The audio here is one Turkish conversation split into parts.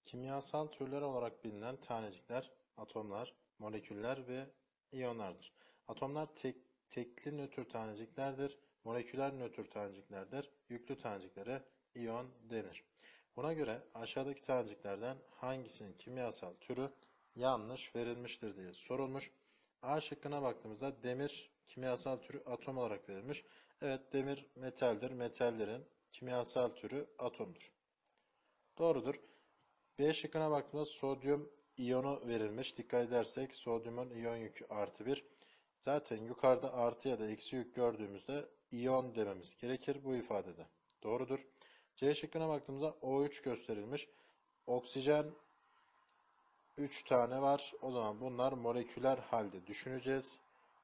Kimyasal türler olarak bilinen tanecikler, atomlar, moleküller ve iyonlardır. Atomlar tekli nötr taneciklerdir. Moleküler nötr taneciklerdir. Yüklü taneciklere iyon denir. Buna göre aşağıdaki taneciklerden hangisinin kimyasal türü yanlış verilmiştir diye sorulmuş. A şıkkına baktığımızda demir kimyasal türü atom olarak verilmiş. Evet, demir metaldir. Metallerin kimyasal türü atomdur. Doğrudur. B şıkkına baktığımızda sodyum iyonu verilmiş. Dikkat edersek sodyumun iyon yükü +1. Zaten yukarıda artı ya da eksi yük gördüğümüzde iyon dememiz gerekir bu ifadede. Doğrudur. C şıkkına baktığımızda O3 gösterilmiş. Oksijen 3 tane var. O zaman bunlar moleküler halde düşüneceğiz.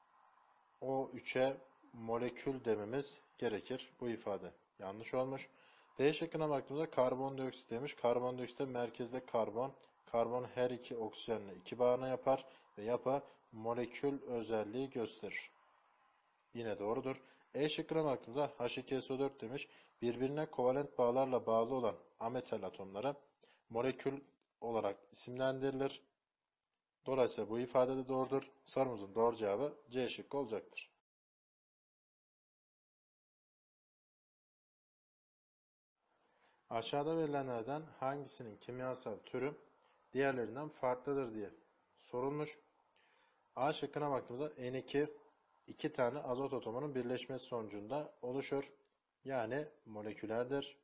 O3'e molekül dememiz gerekir. Bu ifade yanlış olmuş. D şıkkına baktığımızda karbondioksit demiş. Karbondioksitte merkezde karbon. Karbon her iki oksijenle 2 bağını yapar ve yapı molekül özelliği gösterir. Yine doğrudur. E şıkkına baktığımızda H2SO4 demiş. Birbirine kovalent bağlarla bağlı olan ametal atomları molekül olarak isimlendirilir. Dolayısıyla bu ifade de doğrudur. Sorumuzun doğru cevabı C şıkkı olacaktır. Aşağıda verilenlerden hangisinin kimyasal türü diğerlerinden farklıdır diye sorulmuş. A şıkkına baktığımızda N2 iki tane azot atomunun birleşmesi sonucunda oluşur. Yani molekülerdir.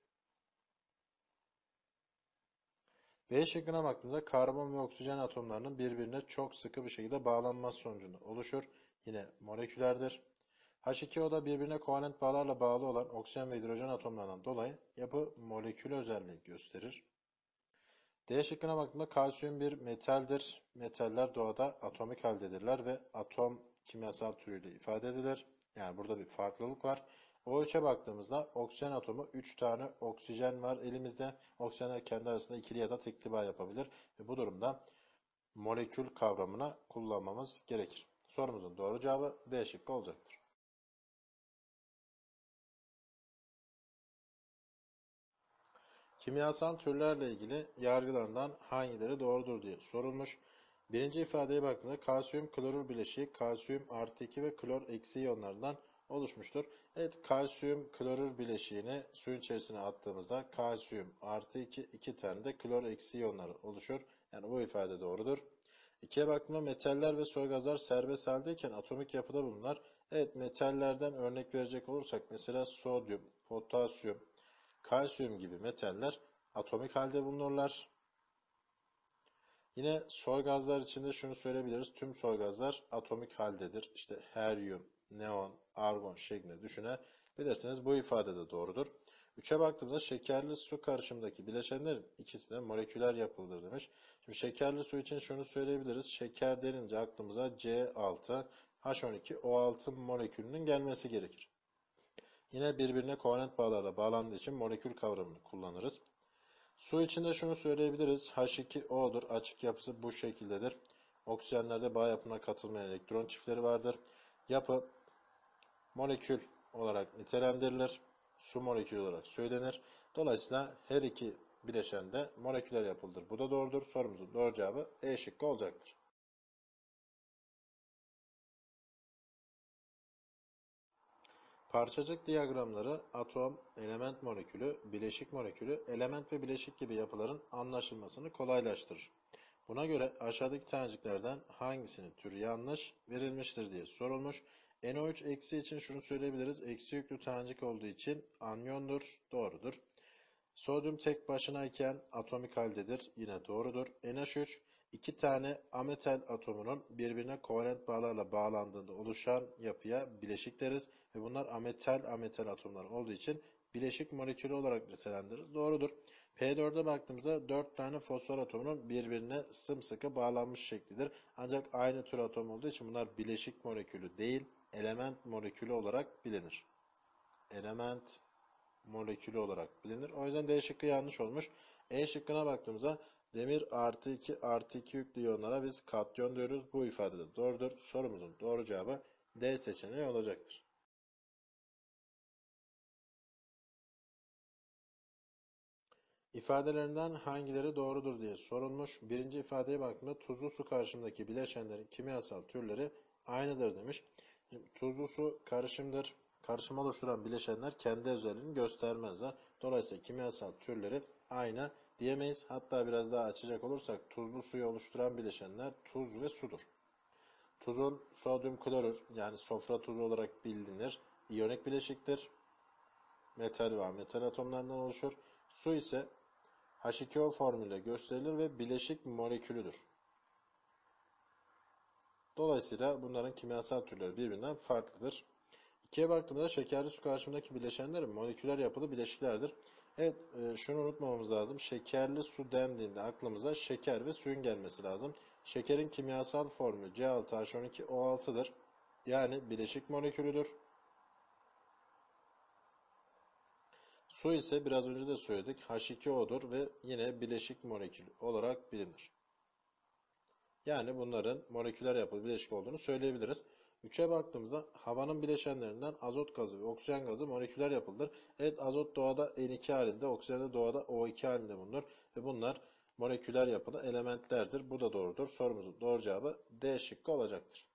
B şıkkına baktığımızda karbon ve oksijen atomlarının birbirine çok sıkı bir şekilde bağlanması sonucunda oluşur. Yine molekülerdir. H2O da birbirine kovalent bağlarla bağlı olan oksijen ve hidrojen atomlarından dolayı yapı molekül özelliği gösterir. D şıkkına baktığımda kalsiyum bir metaldir. Metaller doğada atomik haldedirler ve atom kimyasal türüyle ifade edilir. Yani burada bir farklılık var. O3'e baktığımızda oksijen atomu 3 tane oksijen var elimizde. Oksijenler kendi arasında ikili ya da tekli bağ yapabilir. Ve bu durumda molekül kavramına kullanmamız gerekir. Sorumuzun doğru cevabı D şıkkı olacaktır. Kimyasal türlerle ilgili yargılarından hangileri doğrudur diye sorulmuş. Birinci ifadeye baktığımızda kalsiyum klorür bileşiği kalsiyum +2 ve klor eksi iyonlarından oluşmuştur. Evet, kalsiyum klorür bileşiğini suyun içerisine attığımızda kalsiyum +2 iki tane de klor eksi iyonları oluşur. Yani bu ifade doğrudur. İkiye baktığımda metaller ve soy gazlar serbest haldeyken atomik yapıda bulunurlar. Evet, metallerden örnek verecek olursak mesela sodyum, potasyum, kalsiyum gibi metaller atomik halde bulunurlar. Yine soy gazlar için de şunu söyleyebiliriz. Tüm soy gazlar atomik haldedir. İşte helyum, neon, argon şeklinde düşünebilirsiniz. Bu ifade de doğrudur. 3'e baktığımızda şekerli su karışımındaki bileşenlerin ikisi de moleküler yapılıdır demiş. Şimdi şekerli su için şunu söyleyebiliriz. Şeker denince aklımıza C6, H12O6 molekülünün gelmesi gerekir. Yine birbirine kovalent bağlarla bağlandığı için molekül kavramını kullanırız. Su içinde şunu söyleyebiliriz. H2O'dur. Açık yapısı bu şekildedir. Oksijenlerde bağ yapımına katılmayan elektron çiftleri vardır. Yapı molekül olarak nitelendirilir. Su molekülü olarak söylenir. Dolayısıyla her iki bileşen de moleküler yapılıdır. Bu da doğrudur. Sorumuzun doğru cevabı E şıkkı olacaktır. Parçacık diyagramları atom, element molekülü, bileşik molekülü, element ve bileşik gibi yapıların anlaşılmasını kolaylaştırır. Buna göre aşağıdaki taneciklerden hangisinin türü yanlış verilmiştir diye sorulmuş. NO3 eksi için şunu söyleyebiliriz. Eksi yüklü tanecik olduğu için anyondur. Doğrudur. Sodyum tek başınayken atomik haldedir. Yine doğrudur. NH3 iki tane ametal atomunun birbirine kovalent bağlarla bağlandığında oluşan yapıya bileşik deriz. Ve bunlar ametal atomlar olduğu için bileşik molekülü olarak nitelendirir. Doğrudur. P4'e baktığımızda 4 tane fosfor atomunun birbirine sımsıkı bağlanmış şeklidir. Ancak aynı tür atom olduğu için bunlar bileşik molekülü değil, element molekülü olarak bilinir. Element molekülü olarak bilinir. O yüzden D şıkkı yanlış olmuş. E şıkkına baktığımızda demir +2 yüklü iyonlara biz katyon diyoruz. Bu ifade de doğrudur. Sorumuzun doğru cevabı D seçeneği olacaktır. İfadelerinden hangileri doğrudur diye sorulmuş. Birinci ifadeye baktığımda tuzlu su karışımındaki bileşenlerin kimyasal türleri aynıdır demiş. Şimdi, tuzlu su karışımdır. Karışım oluşturan bileşenler kendi özelliğini göstermezler. Dolayısıyla kimyasal türleri aynı diyemeyiz. Hatta biraz daha açacak olursak tuzlu suyu oluşturan bileşenler tuz ve sudur. Tuzun sodyum klorür yani sofra tuzu olarak bilinir. İyonik bileşiktir. Metal ve ametal atomlarından oluşur. Su ise H2O formülüyle gösterilir ve bileşik molekülüdür. Dolayısıyla bunların kimyasal türleri birbirinden farklıdır. İkiye baktığımızda şekerli su karşımındaki bileşenler moleküler yapılı bileşiklerdir. Evet, şunu unutmamamız lazım. Şekerli su dendiğinde aklımıza şeker ve suyun gelmesi lazım. Şekerin kimyasal formülü C6H12O6'dır. Yani bileşik molekülüdür. Su ise biraz önce de söyledik H2O'dur ve yine bileşik molekül olarak bilinir. Yani bunların moleküler yapılı bileşik olduğunu söyleyebiliriz. 3'e baktığımızda havanın bileşenlerinden azot gazı ve oksijen gazı moleküler yapılıdır. Evet, azot doğada N2 halinde, oksijen de doğada O2 halinde bulunur ve bunlar moleküler yapılı elementlerdir. Bu da doğrudur. Sorumuzun doğru cevabı D şıkkı olacaktır.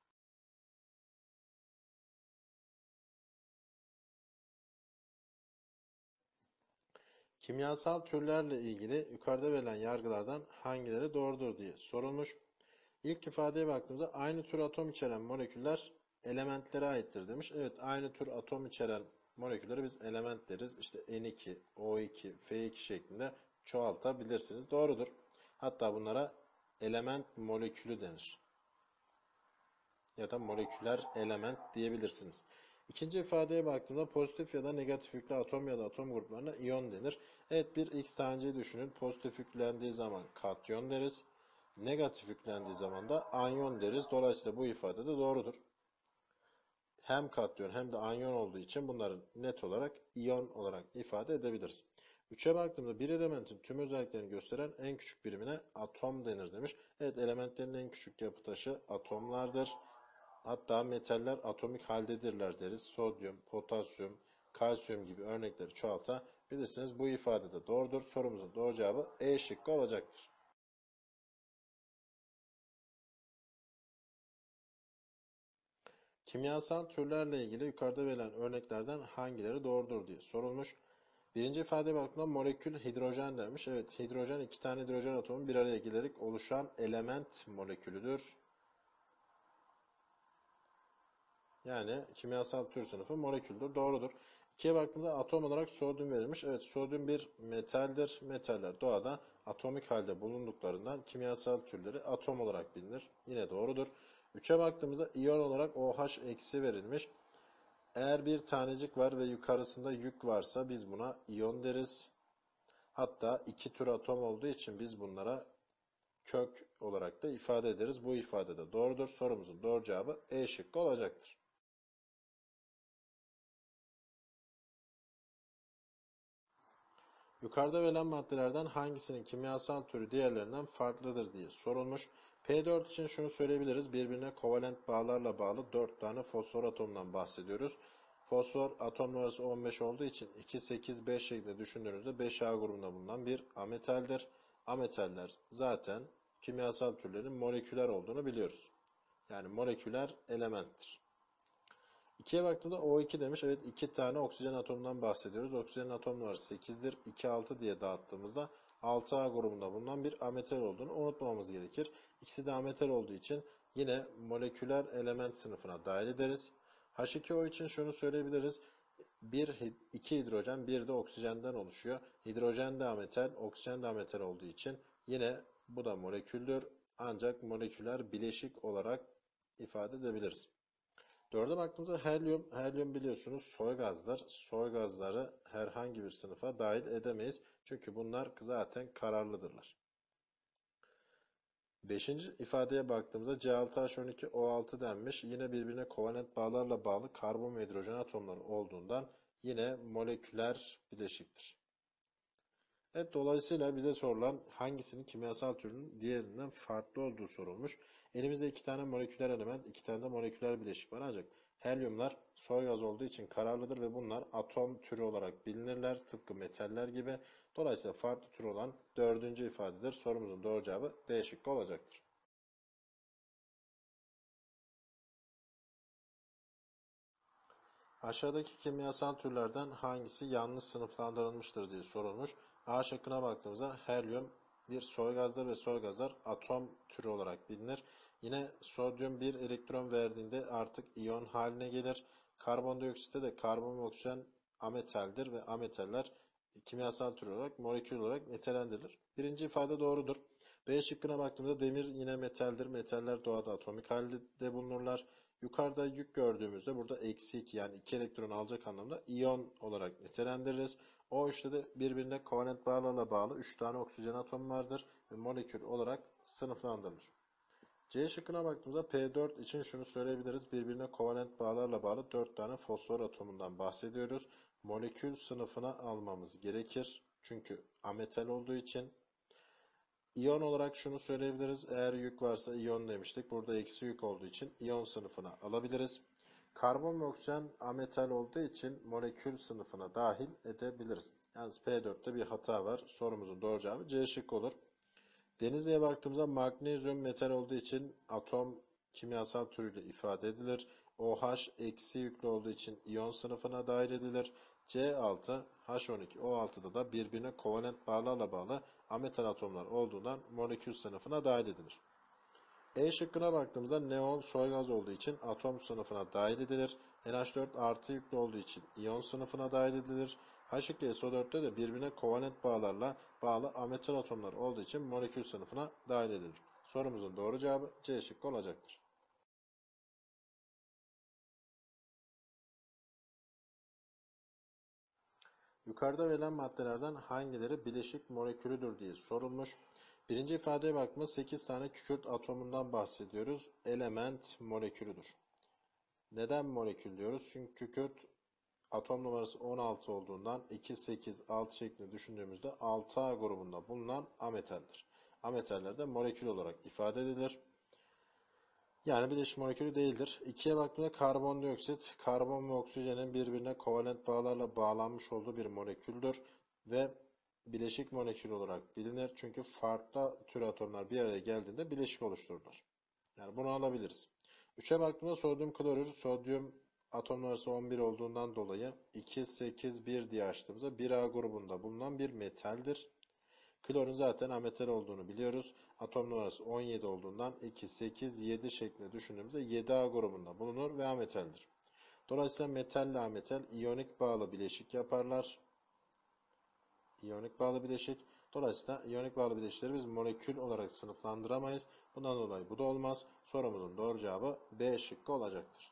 Kimyasal türlerle ilgili yukarıda verilen yargılardan hangileri doğrudur diye sorulmuş. İlk ifadeye baktığımızda aynı tür atom içeren moleküller elementlere aittir demiş. Evet, aynı tür atom içeren molekülleri biz element deriz. İşte N2, O2, F2 şeklinde çoğaltabilirsiniz. Doğrudur. Hatta bunlara element molekülü denir. Ya da moleküler element diyebilirsiniz. İkinci ifadeye baktığımda pozitif ya da negatif yüklü atom ya da atom gruplarına iyon denir. Evet, bir X taneciği düşünün. Pozitif yüklendiği zaman katyon deriz. Negatif yüklendiği zaman da anyon deriz. Dolayısıyla bu ifade de doğrudur. Hem katyon hem de anyon olduğu için bunların net olarak iyon olarak ifade edebiliriz. 3'e baktığımda bir elementin tüm özelliklerini gösteren en küçük birimine atom denir demiş. Evet, elementlerin en küçük yapı taşı atomlardır. Hatta metaller atomik haldedirler deriz. Sodyum, potasyum, kalsiyum gibi örnekleri çoğaltabilirsiniz. Bu ifade de doğrudur. Sorumuzun doğru cevabı E şıkkı olacaktır. Kimyasal türlerle ilgili yukarıda verilen örneklerden hangileri doğrudur diye sorulmuş. Birinci ifadeye baktığımda molekül hidrojen denmiş. Evet, hidrojen iki tane hidrojen atomu bir araya gelerek oluşan element molekülüdür. Yani kimyasal tür sınıfı moleküldür. Doğrudur. İkiye baktığımda atom olarak sodyum verilmiş. Evet, sodyum bir metaldir. Metaller doğada atomik halde bulunduklarından kimyasal türleri atom olarak bilinir. Yine doğrudur. 3'e baktığımızda iyon olarak OH eksi verilmiş. Eğer bir tanecik var ve yukarısında yük varsa biz buna iyon deriz. Hatta iki tür atom olduğu için biz bunlara kök olarak da ifade ederiz. Bu ifade de doğrudur. Sorumuzun doğru cevabı E şıkkı olacaktır. Yukarıda verilen maddelerden hangisinin kimyasal türü diğerlerinden farklıdır diye sorulmuş. P4 için şunu söyleyebiliriz. Birbirine kovalent bağlarla bağlı 4 tane fosfor atomundan bahsediyoruz. Fosfor atom numarası 15 olduğu için 2, 8, 5 şeklinde düşündüğünüzde 5A grubunda bulunan bir ametaldir. Ametaller zaten kimyasal türlerin moleküler olduğunu biliyoruz. Yani moleküler elementtir. 2'ye baktığımda O2 demiş. Evet, 2 tane oksijen atomundan bahsediyoruz. Oksijenin atom numarası 8'dir. 2, 6 diye dağıttığımızda 6A grubunda bulunan bir ametal olduğunu unutmamamız gerekir. İkisi de ametal olduğu için yine moleküler element sınıfına dahil ederiz. H2O için şunu söyleyebiliriz. 2 hidrojen, bir de oksijenden oluşuyor. Hidrojen de ametal, oksijen de ametal olduğu için yine bu da moleküldür. Ancak moleküler bileşik olarak ifade edebiliriz. 4'e baktığımızda helyum. Helyum biliyorsunuz soy gazlar. Soy gazları herhangi bir sınıfa dahil edemeyiz. Çünkü bunlar zaten kararlıdırlar. 5. ifadeye baktığımızda C6H12O6 denmiş. Yine birbirine kovalent bağlarla bağlı karbon ve hidrojen atomları olduğundan yine moleküler bileşiktir. Evet, dolayısıyla bize sorulan hangisinin kimyasal türünün diğerinden farklı olduğu sorulmuş. Elimizde iki tane moleküler element, iki tane de moleküler bileşik var. Ancak Helyumlar soy gaz olduğu için kararlıdır ve bunlar atom türü olarak bilinirler. Tıpkı metaller gibi. Dolayısıyla farklı tür olan dördüncü ifadedir. Sorumuzun doğru cevabı D şıkkı olacaktır. Aşağıdaki kimyasal türlerden hangisi yanlış sınıflandırılmıştır diye sorulmuş. A şıkkına baktığımızda helyum bir soy gazdır ve soy gazlar atom türü olarak bilinir. Yine sodyum bir elektron verdiğinde artık iyon haline gelir. Karbondioksitte de karbon ve oksijen ametaldir ve ametaller kimyasal tür olarak, molekül olarak nitelendirilir. Birinci ifade doğrudur. B şıkkına baktığımızda demir yine metaldir. Metaller doğada atomik halde bulunurlar. Yukarıda yük gördüğümüzde burada eksi 2 yani 2 elektron alacak anlamda iyon olarak nitelendiririz. O üçte de birbirine kovalent bağlarla bağlı 3 tane oksijen atomu vardır ve molekül olarak sınıflandırılır. C şıkkına baktığımızda P4 için şunu söyleyebiliriz. Birbirine kovalent bağlarla bağlı 4 tane fosfor atomundan bahsediyoruz. Molekül sınıfına almamız gerekir. Çünkü ametal olduğu için. İyon olarak şunu söyleyebiliriz. Eğer yük varsa iyon demiştik. Burada eksi yük olduğu için iyon sınıfına alabiliriz. Karbon ve oksijen ametal olduğu için molekül sınıfına dahil edebiliriz. Yalnız P4'te bir hata var. Sorumuzun doğru cevabı C şıkkı olur. Denizli'ye baktığımızda magnezyum metal olduğu için atom kimyasal türüyle ifade edilir. OH eksi yüklü olduğu için iyon sınıfına dahil edilir. C6, H12, O6'da da birbirine kovalent bağlarla bağlı ametal atomlar olduğundan molekül sınıfına dahil edilir. E şıkkına baktığımızda neon soy gaz olduğu için atom sınıfına dahil edilir. NH4 artı yüklü olduğu için iyon sınıfına dahil edilir. H2SO4'te de birbirine kovalent bağlarla bağlı ametal atomlar olduğu için molekül sınıfına dahil edilir. Sorumuzun doğru cevabı C şıkkı olacaktır. Yukarıda verilen maddelerden hangileri bileşik molekülüdür diye sorulmuş. Birinci ifadeye baktığımızda 8 tane kükürt atomundan bahsediyoruz. Element molekülüdür. Neden molekül diyoruz? Çünkü kükürt atom numarası 16 olduğundan 2, 8, 6 şeklinde düşündüğümüzde 6A grubunda bulunan ametaldir. Ametaller de molekül olarak ifade edilir. Yani bileşik molekülü değildir. 2'ye baktığımda karbondioksit, karbon ve oksijenin birbirine kovalent bağlarla bağlanmış olduğu bir moleküldür ve bileşik molekül olarak bilinir. Çünkü farklı tür atomlar bir araya geldiğinde bileşik oluştururlar. Yani bunu alabiliriz. 3'e baktığımda sodyum klorür, sodyum atom numarası 11 olduğundan dolayı 2, 8, 1 diye açtığımızda 1A grubunda bulunan bir metaldir. Klorun zaten ametal olduğunu biliyoruz. Atom numarası 17 olduğundan 2, 8, 7 şeklinde düşündüğümüzde 7A grubunda bulunur ve ametaldir. Dolayısıyla metal ile ametal iyonik bağlı bileşik yaparlar. İyonik bağlı bileşik. Dolayısıyla iyonik bağlı bileşikleri biz molekül olarak sınıflandıramayız. Bundan dolayı bu da olmaz. Sorumuzun doğru cevabı B şıkkı olacaktır.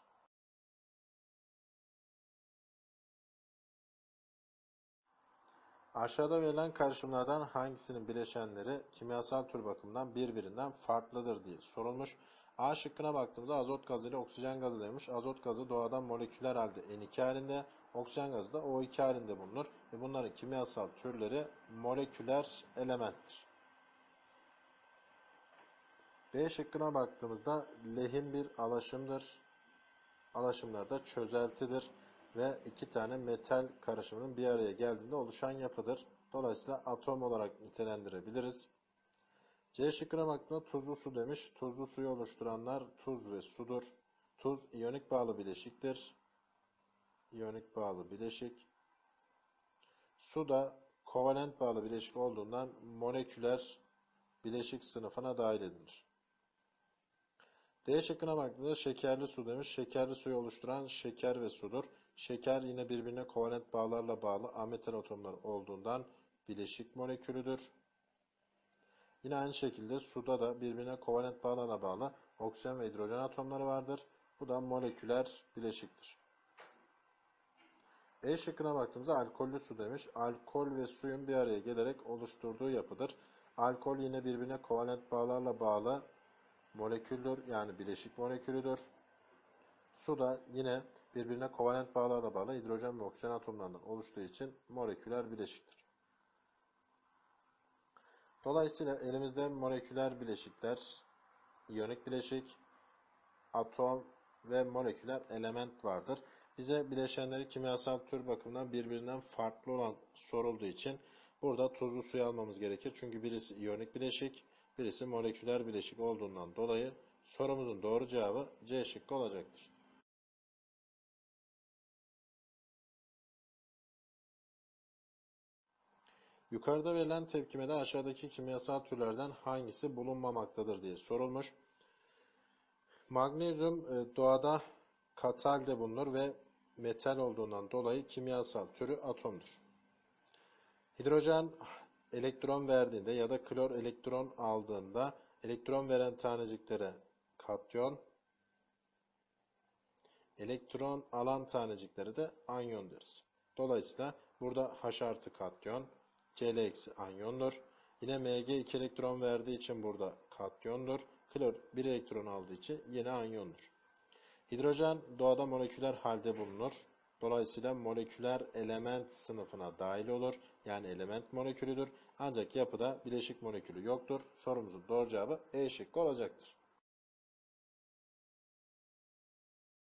Aşağıda verilen karışımlardan hangisinin bileşenleri kimyasal tür bakımından birbirinden farklıdır diye sorulmuş. A şıkkına baktığımızda azot gazı ile oksijen gazı demiş. Azot gazı doğadan moleküler halde N2 halinde, oksijen gazı da O2 halinde bulunur. Ve bunların kimyasal türleri moleküler elementtir. B şıkkına baktığımızda lehim bir alaşımdır. Alaşımlar da çözeltidir ve iki tane metal karışımının bir araya geldiğinde oluşan yapıdır. Dolayısıyla atom olarak nitelendirebiliriz. C şıkkına baktığında tuzlu su demiş. Tuzlu suyu oluşturanlar tuz ve sudur. Tuz iyonik bağlı bileşiktir. İyonik bağlı bileşik. Su da kovalent bağlı bileşik olduğundan moleküler bileşik sınıfına dahil edilir. D şıkkına baktığımızda şekerli su demiş. Şekerli suyu oluşturan şeker ve sudur. Şeker yine birbirine kovalent bağlarla bağlı ametal atomlar olduğundan bileşik molekülüdür. Yine aynı şekilde suda da birbirine kovalent bağlarla bağlı oksijen ve hidrojen atomları vardır. Bu da moleküler bileşiktir. E şıkkına baktığımızda alkollü su demiş. Alkol ve suyun bir araya gelerek oluşturduğu yapıdır. Alkol yine birbirine kovalent bağlarla bağlı moleküldür, yani bileşik molekülüdür. Su da yine birbirine kovalent bağlarla bağlı hidrojen ve oksijen atomlarından oluştuğu için moleküler bileşiktir. Dolayısıyla elimizde moleküler bileşikler, iyonik bileşik, atom ve moleküler element vardır. Bize bileşenleri kimyasal tür bakımından birbirinden farklı olan sorulduğu için burada tuzlu suyu almamız gerekir. Çünkü birisi iyonik bileşik, birisi moleküler bileşik olduğundan dolayı sorumuzun doğru cevabı C şıkkı olacaktır. Yukarıda verilen tepkimede aşağıdaki kimyasal türlerden hangisi bulunmamaktadır diye sorulmuş. Magnezyum doğada katı halde bulunur ve metal olduğundan dolayı kimyasal türü atomdur. Hidrojen elektron verdiğinde ya da klor elektron aldığında elektron veren taneciklere katyon, elektron alan taneciklere de anyon deriz. Dolayısıyla burada H artı katyon, Cl eksi anyondur. Yine Mg 2 elektron verdiği için burada katyondur. Klor 1 elektron aldığı için yine anyondur. Hidrojen doğada moleküler halde bulunur. Dolayısıyla moleküler element sınıfına dahil olur. Yani element molekülüdür. Ancak yapıda bileşik molekülü yoktur. Sorumuzun doğru cevabı E şıkkı olacaktır.